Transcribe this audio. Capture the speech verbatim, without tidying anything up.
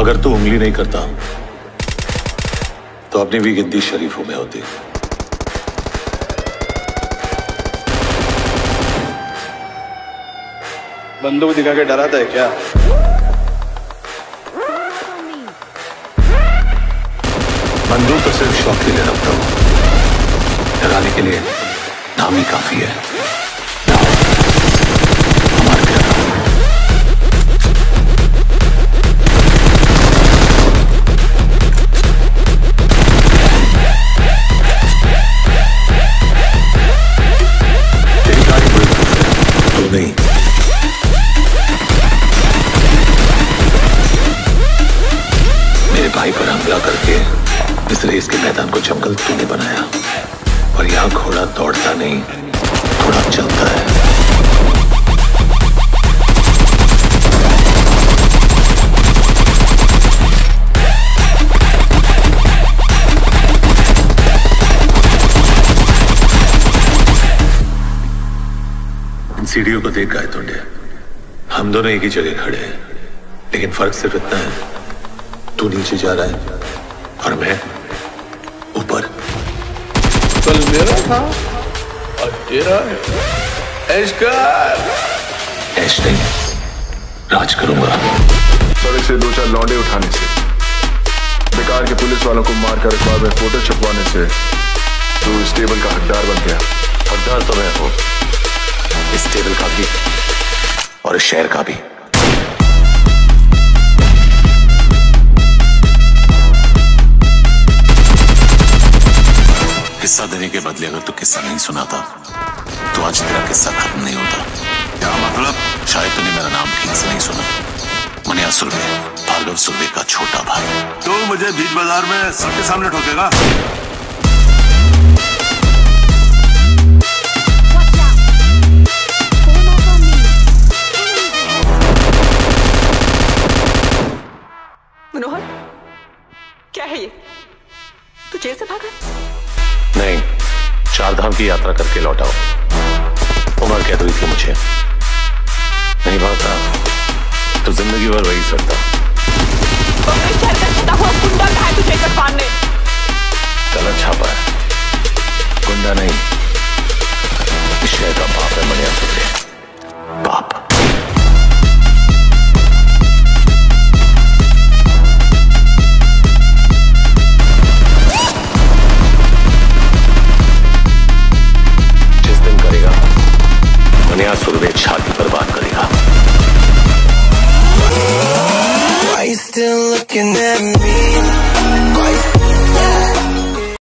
अगर तू उंगली नहीं करता तो अपनी भी गिनती शरीफों में होती। बंदूक दिखा के डराता है क्या? बंदूक तो सिर्फ शौक के लिए रखता हूं, डराने के लिए नाम ही काफी है। नहीं, मेरे भाई पर हमला करके इस रेस के मैदान को जंगल तूने बनाया, और यहां घोड़ा दौड़ता नहीं, घोड़ा चलता है। सीढ़ियों को देख गाय तोड़े, हम दोनों एक ही जगह खड़े हैं, लेकिन फर्क सिर्फ इतना है, तू नीचे जा रहा है और मैं ऊपर। कल मेरा था और तेरा ऐश कर। ऐश नहीं, राज करूंगा। सड़क से दो चार लौंडे उठाने से, बेकार के पुलिस वालों को मारकर अखबार में फोटो छपवाने से तू इस टेबल का हकदार बन गया। हकदार तो मैं हूं, इस टेबल का भी और इस शहर का भी। किस्सा देने के बदले अगर तू किस्सा नहीं सुनाता तो आज तेरा किस्सा खत्म नहीं होता। क्या मतलब? शायद तूने मेरा नाम ठीक से नहीं सुना। मनिया सुर्वे, भार्गव सुर्वे का छोटा भाई। तो मुझे बीच बाजार में सबके सामने ठोकेगा? मनोहर, क्या है ये? तू जेल से भागा? नहीं, चार धाम की यात्रा करके लौटा हूं। उमर कह रही थी मुझे नहीं भागता तो जिंदगी भर वही करता। तो मैं शहर का छुटा हुआ गुंडा कहा है तुझे इकट्ठा ने? गलत छापा है, गुंडा नहीं, इस शहर का बाप है मनिया सुर्वे, बाप। मनिया सुर्वे छाती पर बात करेगा। Why you still looking at me? Why you